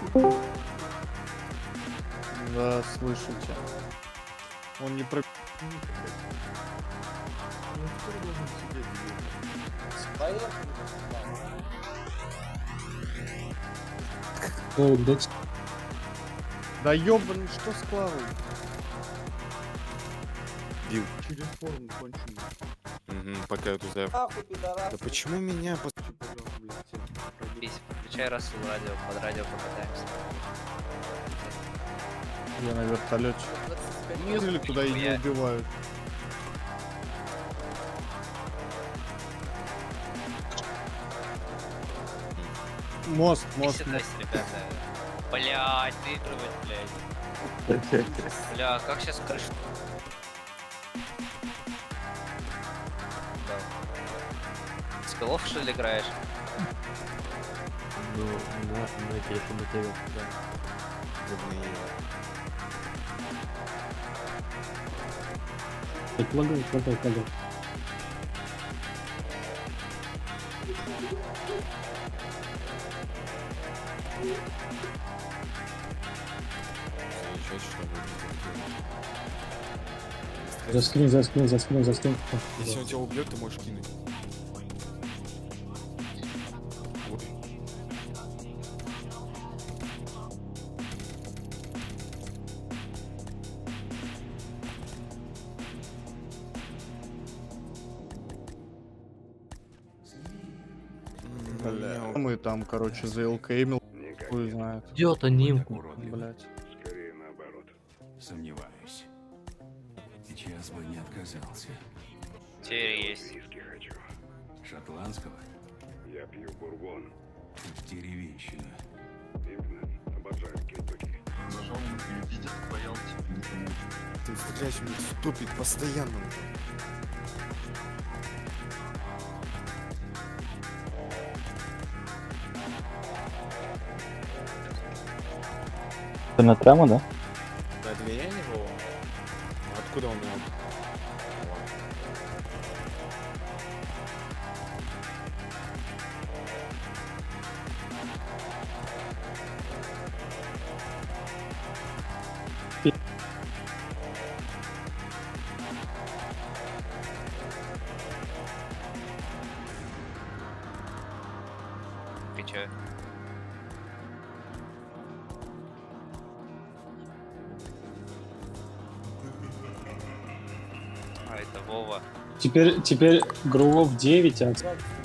Да, слышите. Он не про... Да ёбаный, что с Клавой? Бил. Через форму конченый. Пока я тут заявку. Да почему меня... Включай Расул радио, под радио покатаемся. Я на вертолете. Или куда и не убивают. Мост, мост, мост. Ребята. Блять, выигрывать, блять. Бля, как сейчас крыша? Да. С голов что ли играешь? Ну, на телефон на ТВ, да. Лагай. Заскрин. Если он тебя убьет, ты можешь кинуть. Вот. Мы там, короче, за ЛКМ, хуй знает. Идет анимку. Блять. Скорее наоборот. Сомневаюсь. Сейчас бы не отказался. Теперь есть. Виски хочу. Шотландского? Я пью бурбон. Тут деревенщина. Именно. Обожаю Кентукки. Нажал на перепиздец, боялся. Ты стреляешь, мне ступит постоянно. Ты на трему, да? Да, это я него. Откуда он меня? Ты чё? А, это Вова. Теперь Грувов 9, а